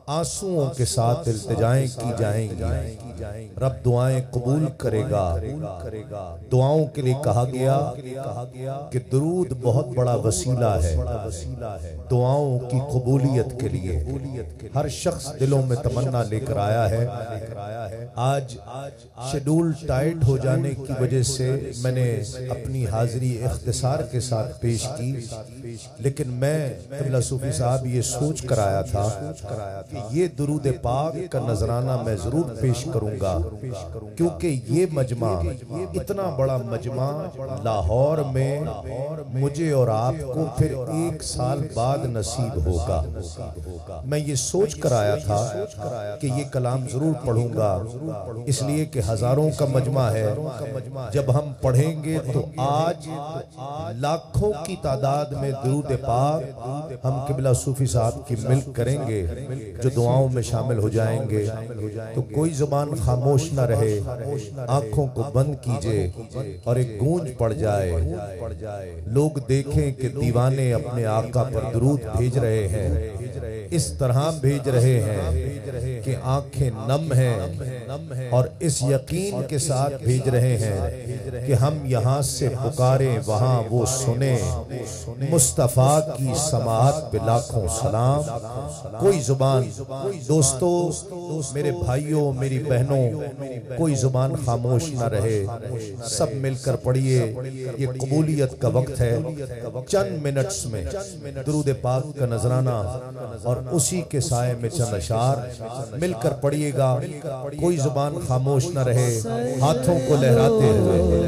आंसुओं के साथ इल्तिजाएं की जाएंगी, रब दुआएं कबूल करेगा। दुआओं के लिए कहा गया कि दरूद बहुत बड़ा वसीला है दुआओं की कबूलियत के लिए। हर शख्स दिलों में तमन्ना लेकर आया है। आज शेड्यूल टाइट हो जाने की वजह से मैंने अपनी हाजिरी इख्तिसार के साथ पेश की, लेकिन मैं क़िबला सूफी साहब ये सोच कर आया था कि ये दरूद पाक का नजराना मैं जरूर पेश करूंगा, क्योंकि ये मजमा, इतना बड़ा मजमा लाहौर में मुझे और आपको फिर 1 साल बाद नसीब होगा। मैं ये सोच कर आया था कि ये कलाम जरूर पढ़ूंगा, इसलिए कि हजारों का मजमा है। जब हम पढ़ेंगे तो आज लाखों की तादाद में दरूद पाक हम क़िबला सूफी साहब की मिल्क करेंगे, जो दुआओं में शामिल हो जाएंगे। तो कोई जुबान खामोश न रहे, आंखों को बंद कीजिए और एक गूंज पड़ जाए। लोग देखें कि दीवाने अपने आका पर दरूद भेज रहे हैं, इस तरह भेज रहे हैं कि आंखें नम हैं और इस यकीन के साथ भेज रहे हैं कि हम यहाँ से पुकारें वहाँ वो सुने। मुस्तफा की समाअत पे लाखों सलाम। कोई जुबान, दोस्तों, मेरे भाइयों, मेरी बहनों, कोई जुबान खामोश न रहे। सब मिलकर पढ़िए, ये कबूलियत का वक्त है। चंद मिनट्स में दरूद पाक का नजराना और उसी के साए में चंद अशार मिलकर पढ़िएगा। कोई जुबान खामोश न रहे, हाथों को लहराते हुए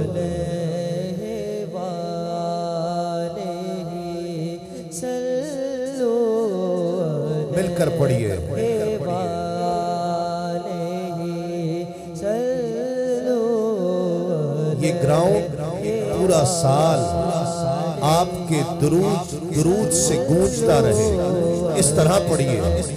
मिलकर पढ़िए। ये ग्राउंड पूरा साल आपके दुरूद से गूंजता रहे, इस तरह पढ़िए।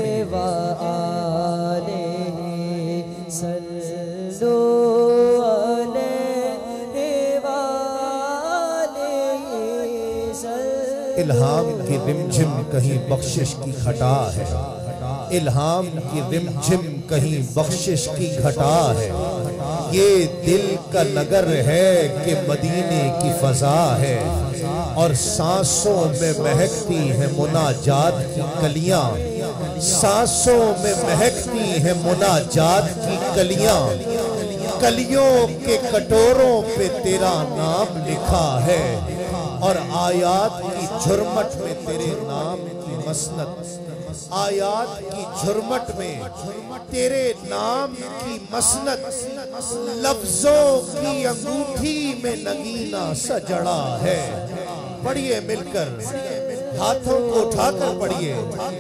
इल्हाम की रिमझिम कहीं बख्शिश की घटा है, इल्हाम की रिमझिम कहीं बख्शिश की घटा है। ये दिल का नगर है कि मदीने की फजा है, और सांसों में महकती है मुनाजात की कलियां, सांसों में महकती है मुनाजात की कलियां। कलियों के कटोरों पे तेरा नाम लिखा है, और आयात की झुरमट में तेरे नाम की मसनद, आयात की झुरमट में तेरे नाम की मसनद। लफ्जों की अंगूठी में नगीना सजड़ा है। पढ़िए मिलकर, हाथों को उठाकर पढ़िए।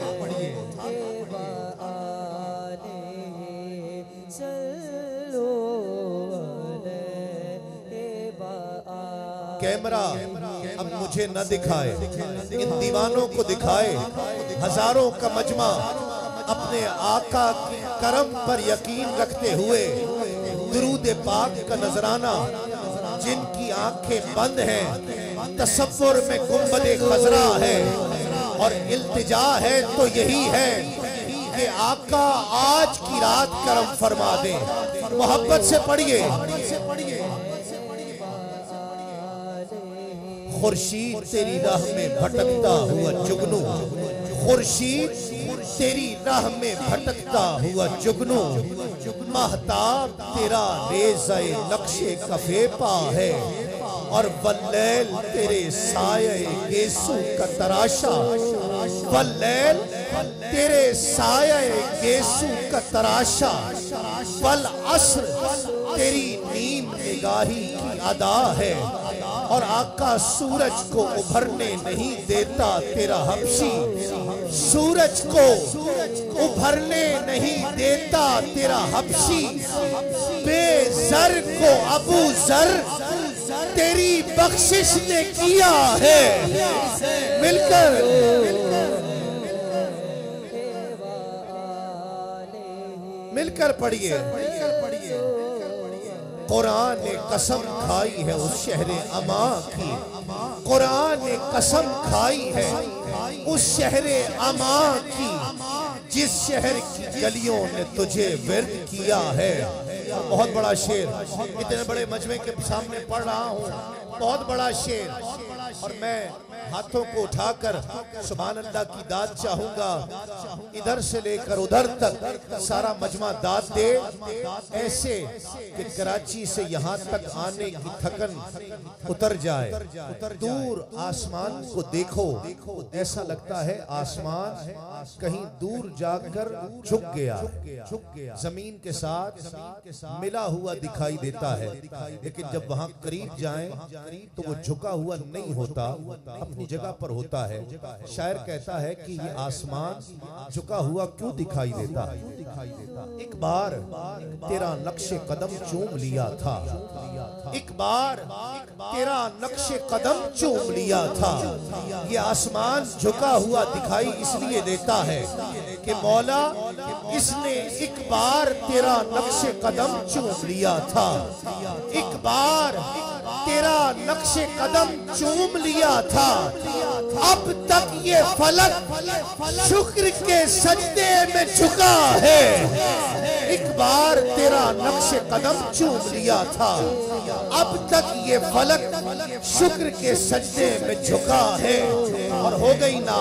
कैमरा अब मुझे न दिखाए, इन दीवानों को दिखाए। हजारों का मजमा अपने आका के करम पर यकीन रखते हुए दरूद पाक का नजराना, जिनकी आंखें बंद हैं, तसव्वुर में गुंबदे खजरा है और इल्तिजा है तो यही है कि आका आज की रात करम फरमा दे। मोहब्बत से पढ़िए। खुर्शीद तेरी राह में भटकता हुआ जुगनू, खुर्शीद तेरी राह में भटकता हुआ जुगनू, महताब तेरा रेज़े नक्शे कफे पा है, और वल्लैल तेरे साये गेसू का तराशा, वल्लैल तेरे साये गेसू का तराशा, वल अस्र तेरी नीम निगाही की अदा है, और आका सूरज को उभरने नहीं देता तेरा हबशी, सूरज को उभरने नहीं देता तेरा हबशी। बेज़र को अबू ज़र तेरी बख्शिश ने किया है। मिलकर मिलकर पढ़िए। कुरान ने कसम खाई है उस शहरे अमा की, कुरान ने कसम खाई है उस शहरे अमा की, जिस शहर की गलियों ने तुझे विर्द किया है। बहुत बड़ा शेर, इतने बड़े मजमे के सामने पढ़ रहा हूँ, बहुत बड़ा शेर। और मैं हाथों को उठाकर सुभान अल्लाह की दाद चाहूंगा, इधर से लेकर उधर तक सारा मजमा दाद दे, ऐसे कि कराची से यहाँ तक आने की थकन उतर जाए। दूर आसमान को देखो, ऐसा लगता है आसमान कहीं दूर जाकर झुक गया, जमीन के साथ मिला हुआ दिखाई देता है। लेकिन जब वहां करीब जाएं तो वो झुका हुआ नहीं होता, अपनी जगह पर होता है। शायर कहता है कि ये आसमान झुका हुआ क्यों दिखाई देता। एक बार तेरा नक्शे कदम चूम लिया था, एक बार तेरा नक्शे कदम चूम लिया था। ये आसमान झुका हुआ दिखाई इसलिए देता है कि मौला इसने एक बार तेरा नक्शे कदम चूम लिया था, एक बार तेरा नक्शे कदम चूम लिया था। अब तक ये फलक शुक्र के सजदे में झुका है। एक बार तेरा नक्शे कदम चूम लिया था, अब तक ये फलक शुक्र के सजदे में झुका है। और हो गई ना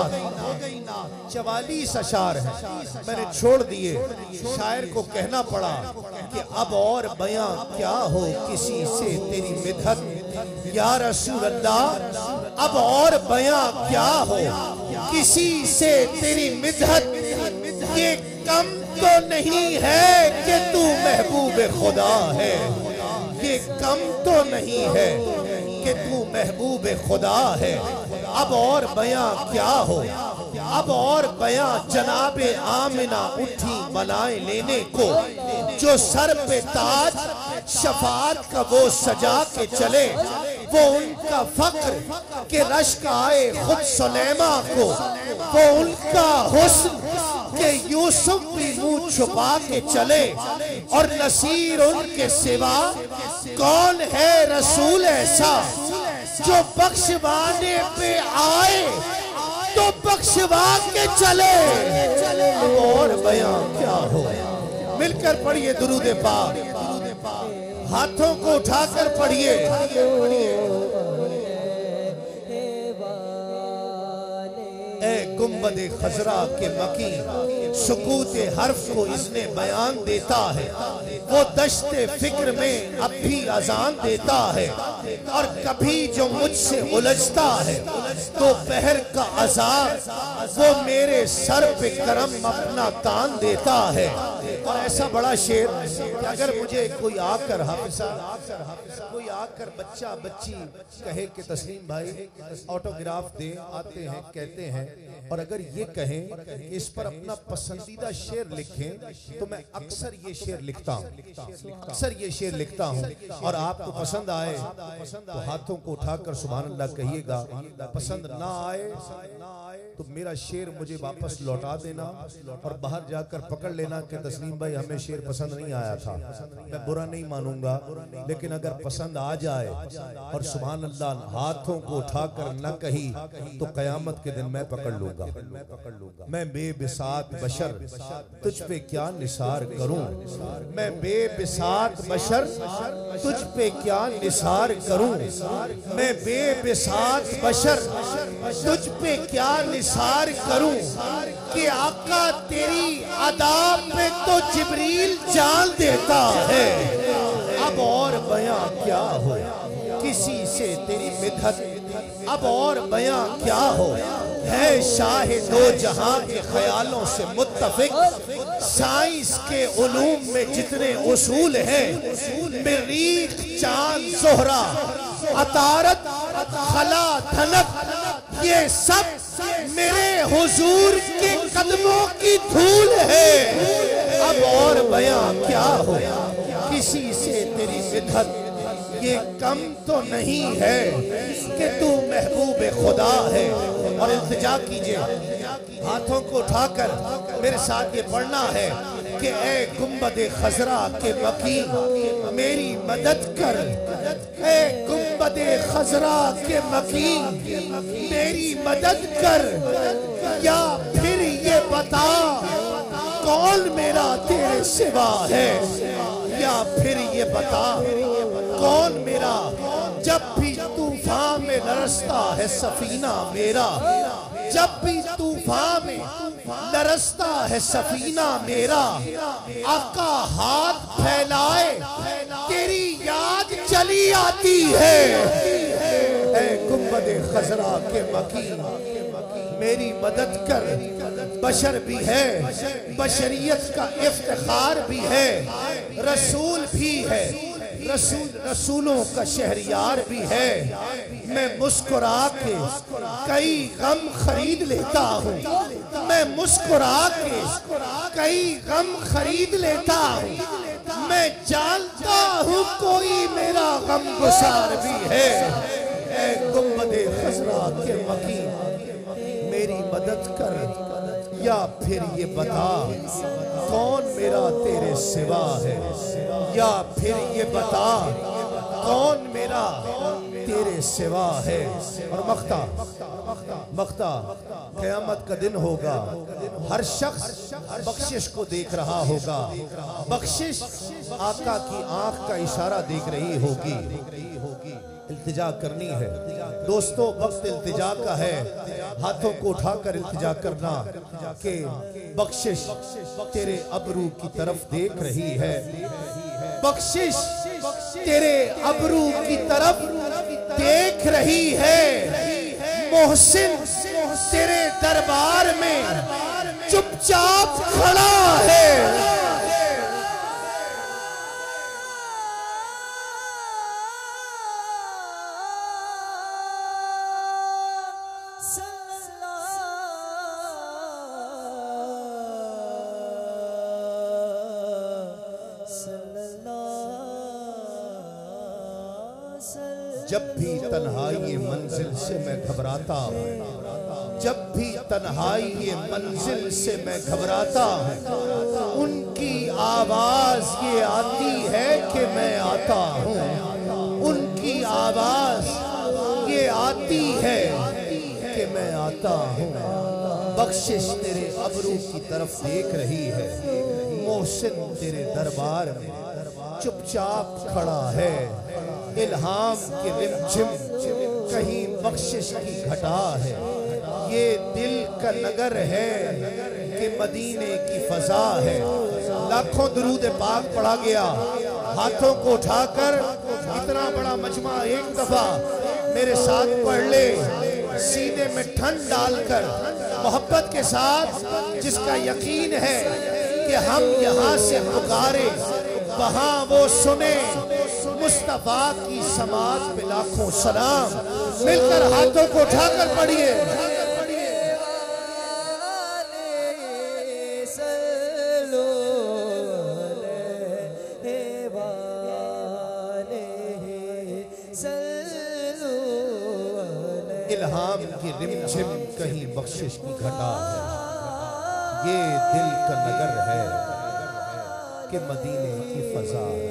44 अशार है, मैंने छोड़ दिए। शायर को कहना पड़ा कि अब और बयां क्या हो किसी से तेरी मिदहत या रसूल अल्लाह, अब और बयां क्या हो किसी से तेरी मिदहत। ये कम तो नहीं है कि तू महबूब खुदा है, ये कम तो नहीं है कि तू महबूब खुदा है। अब और बयां क्या हो, अब और बयां जनाबे आमिना उठी बनाए लेने को, जो सर पे ताज शफात का वो सजा के चले। वो उनका फक्र के रश्क आए खुद सुलेमा को, वो उनका हुस्न के यूसुफ भी मुंह छुपा के चले। और नसीर उनके सिवा कौन है रसूल ऐसा, जो बख्शवाने पे आए तो बख्शवा के चले। और बयां क्या हो, मिलकर पढ़िए दुरूद ए पाक, हाथों को उठाकर पढ़िए। ए गुंबदे खजरा के मकी सुकूते हर्फ को इसने बयान देता है। वो दश्ते फिक्र में अब भी अजान देता है। और कभी जो मुझसे उलझता है तो पहर का अजाब वो मेरे सर पे करम अपना तान देता है। और ऐसा बड़ा शेर कि अगर मुझे कोई आकर हाफिजा, कोई आकर बच्चा बच्ची कहे कि तस्लीम भाई ऑटोग्राफ दे, आते हैं कहते हैं, और अगर ये कहें कि इस पर अपना पसंदीदा शेर लिखें, तो मैं अक्सर ये शेर लिखता हूँ, अक्सर ये शेर लिखता हूँ। और आपको पसंद आए तो हाथों को उठाकर सुभान अल्लाह कहिएगा। पसंद ना आए तो मेरा शेर मुझे वापस लौटा देना और बाहर जाकर पकड़ लेना कि तस्लीम भाई हमें शेर पसंद नहीं आया था। मैं बुरा नहीं मानूंगा, लेकिन अगर पसंद आ जाए और सुभान अल्लाह हाथों को उठाकर न कही तो कयामत के दिन मैं पकड़ लूंगा। मैं बेबिसात बशर तुझ पे क्या निसार करूं, मैं बेबिसात बशर तुझ पे क्या निसार करूं, मैं बेबिसात बशर तुझ पे क्या निसार करूं। कि आका तेरी अदा पे तो जिब्रील जान देता है। अब और बयां क्या हो किसी से तेरी मिदहत, अब और बयां क्या हो। है शाहे दो जहां के ख्यालों से मुत्तफिक, साइंस के उलूम में जितने उसूल हैं, मरीख चांद जोहरा अतारत खला धनक, ये सब मेरे हुजूर के कदमों की धूल है। अब और बयां क्या हो किसी से तेरी मिदहत, ये कम तो नहीं है कि तू महबूब खुदा है। और इल्तिजा कीजिए, हाथों को उठाकर मेरे साथ ये पढ़ना है कि ए गुंबदे खजरा के मकी मेरी मदद कर, ए गुंबदे खजरा के मकी मेरी मदद कर। या फिर ये बता कौन मेरा तेरे सिवा है, या फिर ये बता कौन मेरा। जब भी तूफान में लरसता है सफीना मेरा, जब भी तूफान में लरसता है सफीना मेरा, आका हाथ फैलाए तेरी याद चली आती है। ऐ गुंबदे खजरा के मकीन मेरी मदद कर, बशर भी है बशरियत का इफ्तिखार भी है, रसूल भी है रसूलों का शहरियार भी है। मैं मुस्कुरा के कई गम खरीद लेता हूँ, मैं मुस्कुरा के कई गम खरीद लेता हूँ। मैं जानता हूँ कोई मेरा गम गुसार भी है। ऐ गुंबदे खजरा के मकीन मेरी मदद कर, या फिर ये बता कौन मेरा तेरे सिवा है, या फिर ये बता कौन मेरा तेरे सिवा है। और मख्ता क़यामत का दिन होगा, हर शख्स बख्शिश को देख रहा होगा, बख्शिश आका की आंख का इशारा देख रही होगी। इल्तिजा करनी है दोस्तों, वक्त इल्तिजा का है। हाथों को उठाकर इल्तिजा करना कि बख्शिश तेरे अबरू की तरफ देख रही है, बख्शिश तेरे अबरू की तरफ देख रही है। मोहसिन तेरे दरबार में चुपचाप खड़ा है। जब भी तन्हाई मंजिल से मैं घबराता हूँ, जब भी तन्हाई मंजिल से मैं घबराता हूँ, उनकी आवाज ये आती है कि मैं आता हूँ, उनकी आवाज ये आती है कि मैं आता हूँ। बख्शिश तेरे अबरू की तरफ देख रही है, मोहसिन तेरे दरबार में चुपचाप खड़ा है। इल्हाम के रिमझिम कहीं बख्शिश की घटा है, ये दिल का नगर है कि मदीने की फजा है। लाखों दरूद पाक पढ़ा गया, हाथों को उठाकर इतना बड़ा मजमा एक दफा मेरे साथ पढ़ ले, सीने में ठंड डालकर मोहब्बत के साथ, जिसका यकीन है कि हम यहाँ से पुकारे वहाँ वो सुने। मुस्तफा की समात पे लाखों सलाम, मिलकर हाथों को उठाकर पढ़िए। इल्हाम की रिमझिम कहीं बख्शिश की घटा है, ये दिल का नगर है कि मदीने की फजा है।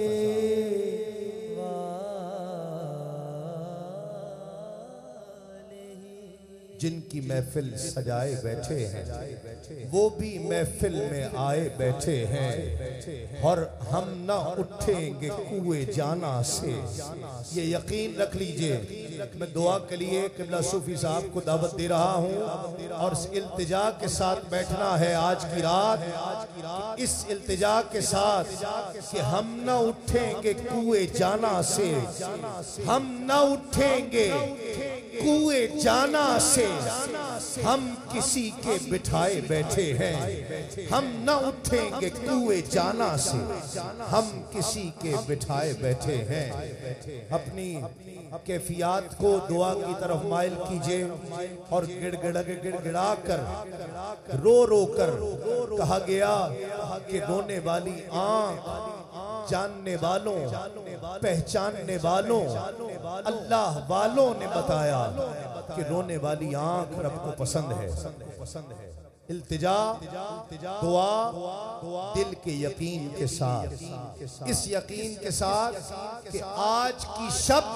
जिनकी महफिल सजाए बैठे हैं वो भी महफिल में आए बैठे हैं, और हम ना उठेंगे कुएं जाना से। ये यकीन रख लीजिए। मैं दुआ के लिए क़िबला सूफी साहब को दावत दे रहा हूँ, और इस इल्तिजा के साथ बैठना है आज की रात, इस इल्तिजा के साथ कि हम ना उठेंगे कुएं जाना से, हम ना उठेंगे कुएं जाना से। हम किसी के बिठाए बैठे हैं, हम न उठेंगे कुएं जाना से, हम किसी के बिठाए बैठे हैं। अपनी कैफियत को दुआ की तरफ माइल कीजिए, और गिड़गिड़ा कर रो रो कर कहा गया कि रोने वाली आंख जानने वालों पहचानने वालों अल्लाह वालों ने बताया कि रोने वाली आंख रब को पसंद है। इल्तिजा दुआ दिल के यकीन के साथ, इस यकीन के साथ कि आज की शब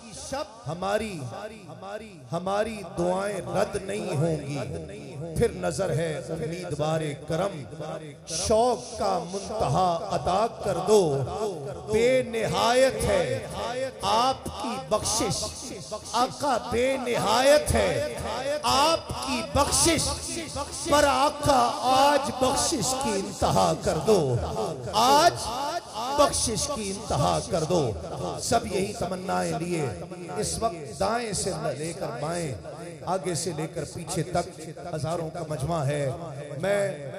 हमारी दुआएं रद्द नहीं होंगी। फिर नजर है उम्मीदवारे करम, शौक का मुंतहा अता कर दो। बेनिहायत है आपकी बख्शिश आका, बेनिहायत है आपकी बख्शिश, पर आका आज बख्शिश की इंतहा कर दो, आज बख्शिश की इंतहा कर दो। सब यही तमन्नाएं लिए इस वक्त दाएं से लेकर बाएं, आगे से लेकर पीछे तक हजारों का मजमा है। मैं